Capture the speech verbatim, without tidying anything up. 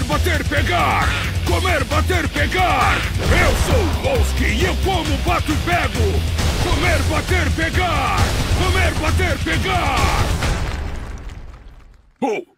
bater, pegar! Comer, bater, pegar! Eu sou o Lowski e eu como, bato e pego! Comer, bater, pegar! Comer, bater, pegar! Oh!